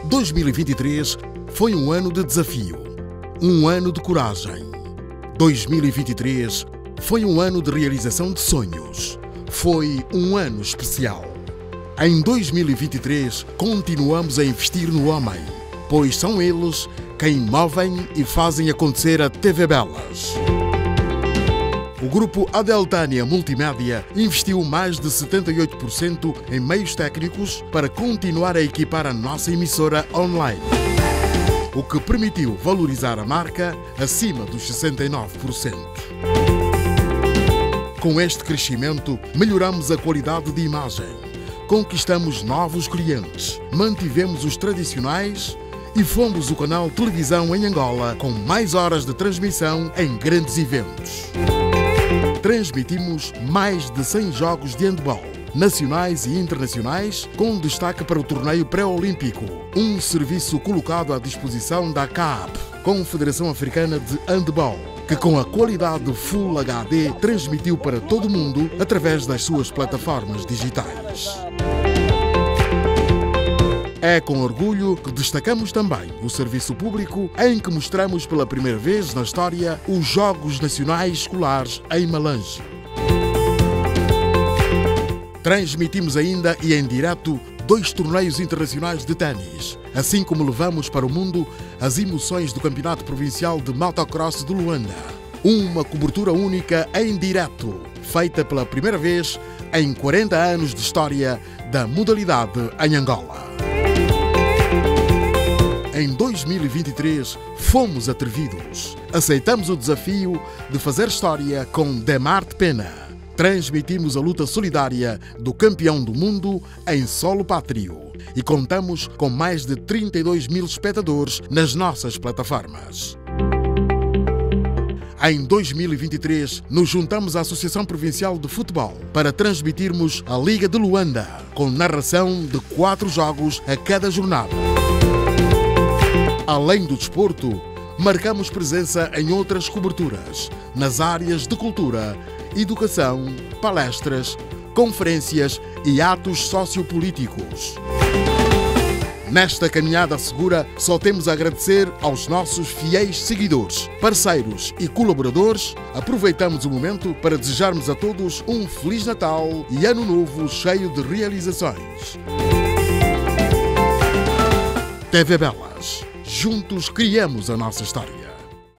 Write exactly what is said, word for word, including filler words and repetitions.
dois mil e vinte e três foi um ano de desafio, um ano de coragem. dois mil e vinte e três foi um ano de realização de sonhos. Foi um ano especial. Em dois mil e vinte e três continuamos a investir no homem, pois são eles quem movem e fazem acontecer a T V Belas. O grupo Adeltânia Multimédia investiu mais de setenta e oito por cento em meios técnicos para continuar a equipar a nossa emissora online, o que permitiu valorizar a marca acima dos sessenta e nove por cento. Com este crescimento, melhoramos a qualidade de imagem, conquistamos novos clientes, mantivemos os tradicionais e fomos o canal de televisão em Angola com mais horas de transmissão em grandes eventos. Transmitimos mais de cem jogos de handball, nacionais e internacionais, com destaque para o torneio pré-olímpico, um serviço colocado à disposição da C A P, Confederação Africana de Handball, que com a qualidade Full H D transmitiu para todo o mundo através das suas plataformas digitais. É com orgulho que destacamos também o serviço público em que mostramos pela primeira vez na história os Jogos Nacionais Escolares em Malange. Transmitimos ainda e em direto dois torneios internacionais de ténis, assim como levamos para o mundo as emoções do Campeonato Provincial de Motocross de Luanda. Uma cobertura única em direto, feita pela primeira vez em quarenta anos de história da modalidade em Angola. Em dois mil e vinte e três, fomos atrevidos. Aceitamos o desafio de fazer história com Demarte Pena. Transmitimos a luta solidária do campeão do mundo em solo pátrio e contamos com mais de trinta e dois mil espectadores nas nossas plataformas. Em dois mil e vinte e três, nos juntamos à Associação Provincial de Futebol para transmitirmos a Liga de Luanda, com narração de quatro jogos a cada jornada. Além do desporto, marcamos presença em outras coberturas, nas áreas de cultura, educação, palestras, conferências e atos sociopolíticos. Nesta caminhada segura, só temos a agradecer aos nossos fiéis seguidores, parceiros e colaboradores. Aproveitamos o momento para desejarmos a todos um Feliz Natal e Ano Novo cheio de realizações. T V Belas. Juntos criamos a nossa história.